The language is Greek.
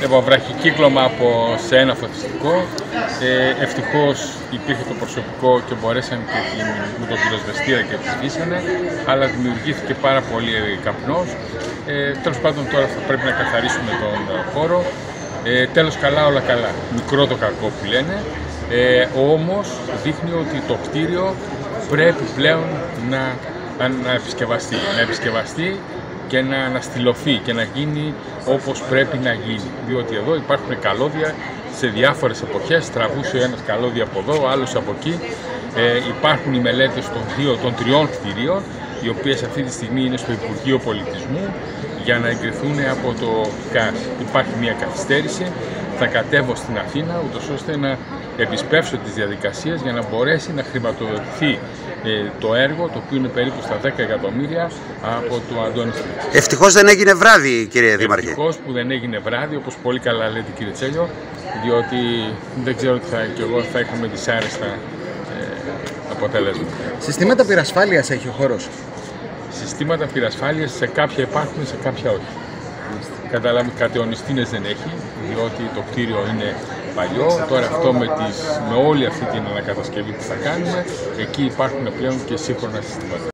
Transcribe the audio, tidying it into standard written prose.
έβλεπα βραχικύκλωμα σε ένα φωτιστικό. Ευτυχώς υπήρχε το προσωπικό και μπορέσαν και με τον πυροσβεστήρα και τη σβήσανε, αλλά δημιουργήθηκε πάρα πολύ καπνός. Τέλος πάντων τώρα θα πρέπει να καθαρίσουμε τον χώρο. Τέλος καλά όλα καλά. Μικρό το κακό που λένε. Όμως δείχνει ότι το κτίριο πρέπει πλέον να επισκευαστεί και να αναστηλωθεί και να γίνει όπως πρέπει να γίνει. Διότι εδώ υπάρχουν καλώδια σε διάφορες εποχές, τραβούσε ένας καλώδιο από εδώ, άλλος από εκεί. Υπάρχουν οι μελέτες των τριών κτηρίων, οι οποίες αυτή τη στιγμή είναι στο Υπουργείο Πολιτισμού για να εγκριθούν από το ΚΑΣ. Υπάρχει μια καθυστέρηση, θα κατέβω στην Αθήνα ούτως ώστε να επισπεύσω τις διαδικασίες για να μπορέσει να χρηματοδοτηθεί το έργο, το οποίο είναι περίπου στα 10 εκατομμύρια από το Αντώνη. Ευτυχώς δεν έγινε βράδυ, κύριε Δήμαρχε. Ευτυχώς που δεν έγινε βράδυ, όπως πολύ καλά λέτε, κύριε Τσέλιο, διότι δεν ξέρω τι κι εγώ θα είχαμε δυσάρεστα αποτελέσματα. Συστήματα πυρασφάλειας έχει ο χώρος? Συστήματα πυρασφάλειας σε κάποια υπάρχουν, σε κάποια όχι. Καταλάβει, κατεωνιστίνες δεν έχει, διότι το κτίριο είναι παλιό. Τώρα αυτό με όλη αυτή την ανακατασκευή που θα κάνουμε, εκεί υπάρχουν πλέον και σύγχρονα συστήματα.